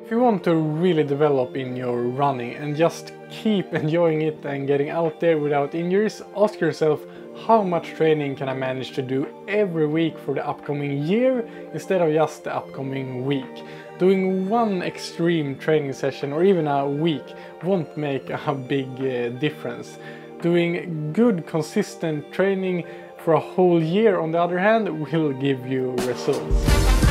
If you want to really develop in your running and just keep enjoying it and getting out there without injuries, ask yourself, how much training can I manage to do every week for the upcoming year instead of just the upcoming week? Doing one extreme training session or even a week won't make a big difference. Doing good consistent training for a whole year, on the other hand, will give you results.